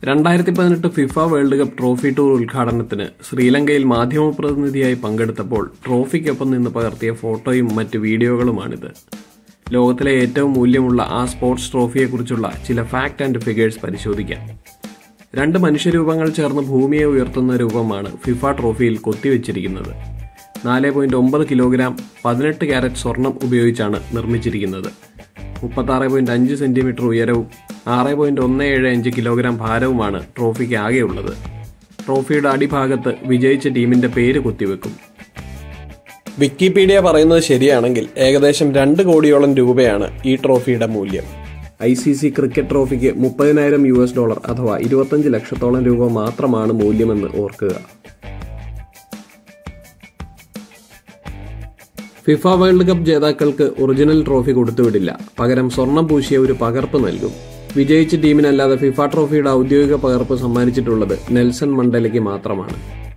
2018 FIFA world cup trophy tour ഉദ്ഘാടനത്തിന് ശ്രീലങ്കയിൽ മാധ്യമപ്രതിനിധിയായി പങ്കെടുത്തപ്പോൾ ട്രോഫിക്കൊപ്പം നിന്ന് പകർത്തിയ ഫോട്ടോയും മറ്റ് വീഡിയോകളുമാണിത്. ലോകത്തിലെ ഏറ്റവും മൂല്യമുള്ള ആ സ്പോർട്സ് ട്രോഫിയെക്കുറിച്ചുള്ള ചില ഫാക്ട് ആൻഡ് ഫിഗേഴ്സ് പരിശോധിക്കാം. 2 മനുഷ്യരൂപങ്ങൾ ചേർന്ന് ഭൂമിയെ ഉയർത്തുന്ന രൂപമാണ് ഫിഫ ട്രോഫിയിൽ കൊത്തിവെച്ചിരിക്കുന്നത്. 4.9 കിലോഗ്രാം 18 ക്യാരറ്റ് സ്വർണം ഉപയോഗിച്ചാണ് നിർമ്മിച്ചിരിക്കുന്നത്. 36.5 സെന്റിമീറ്റർ ഉയരവും 6.175 കിലോഗ്രാം ഭാരവുമാണ് ട്രോഫിക്ക് ആകെയുള്ളത്. ട്രോഫിയുടെ അടിഭാഗത്ത് വിജയിച്ച ടീമിന്റെ പേര് കൊത്തിവെക്കും. വിക്കിപീഡിയ പറയുന്നത് ശരിയാണെങ്കിൽ ഏകദേശം 2 കോടിയോളം രൂപയാണ് ഈ ട്രോഫിയുടെ മൂല്യം. ICC ക്രിക്കറ്റ് ട്രോഫിക്ക് $30,000 അഥവാ 25 ലക്ഷത്തോളം രൂപ മാത്രമാണ് മൂല്യമെന്ന് ഓർക്കുക. ഫിഫ വേൾഡ് കപ്പ് ജേതാക്കൾക്ക് ഒറിജിനൽ ട്രോഫി കൊടുത്തുവിടില്ല. പകരം സ്വർണം പൂശിയ ഒരു പകർപ്പ് നൽകും. വിജയിച്ച ടീമിനല്ലാതെ ഫിഫ ട്രോഫിയുടെ ഔദ്യോഗിക പകർപ്പ് സമ്മാനിച്ചിട്ടുള്ളത് നെൽസൺ മണ്ടേലയ്ക്ക് മാത്രമാണ്.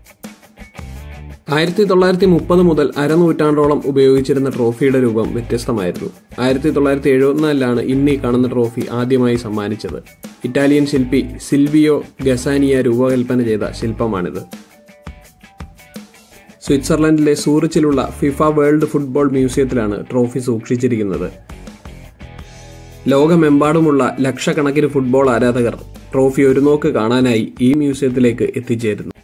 1930 മുതൽ അരനൂറ്റാണ്ടോളം ഉപയോഗിച്ചിരുന്ന ട്രോഫിയുടെ രൂപം വ്യത്യസ്തമായിരുന്നു. 1974 ഇന്ന് ഈ കാണുന്ന ട്രോഫി ആദ്യമായി സമ്മാനിച്ചത്. ഇറ്റാലിയൻ ശില്പി സിൽവിയോ ഗസാനിയ രൂപകൽപ്പന ചെയ്ത ശില്പമാണിത്. സ്വിറ്റ്സർലൻഡിലെ സൂറിച്ചിലുള്ള ഫിഫ വേൾഡ് ഫുട്ബോൾ മ്യൂസിയത്തിലാണ് ട്രോഫി സൂക്ഷിച്ചിരിക്കുന്നത്. ലോകമെമ്പാടുമുള്ള ലക്ഷക്കണക്കിന് ഫുട്ബോൾ ആരാധകർ ട്രോഫി ഒരു നോക്ക് കാണാനായി ഈ മ്യൂസിയത്തിലേക്ക് എത്തിച്ചേരുന്നു.